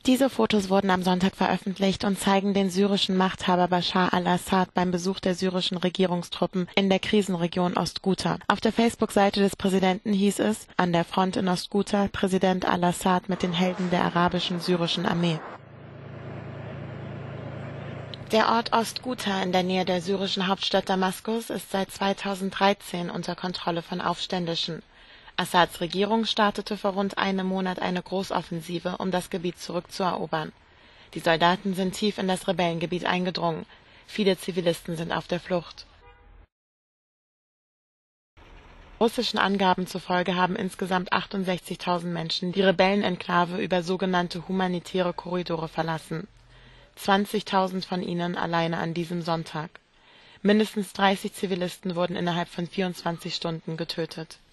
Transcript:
Diese Fotos wurden am Sonntag veröffentlicht und zeigen den syrischen Machthaber Bashar al-Assad beim Besuch der syrischen Regierungstruppen in der Krisenregion Ostghouta. Auf der Facebook-Seite des Präsidenten hieß es: An der Front in Ostghouta, Präsident al-Assad mit den Helden der arabischen syrischen Armee. Der Ort Ostghouta in der Nähe der syrischen Hauptstadt Damaskus ist seit 2013 unter Kontrolle von Aufständischen. Assads Regierung startete vor rund einem Monat eine Großoffensive, um das Gebiet zurückzuerobern. Die Soldaten sind tief in das Rebellengebiet eingedrungen. Viele Zivilisten sind auf der Flucht. Russischen Angaben zufolge haben insgesamt 68.000 Menschen die Rebellenenklave über sogenannte humanitäre Korridore verlassen. 20.000 von ihnen alleine an diesem Sonntag. Mindestens 30 Zivilisten wurden innerhalb von 24 Stunden getötet.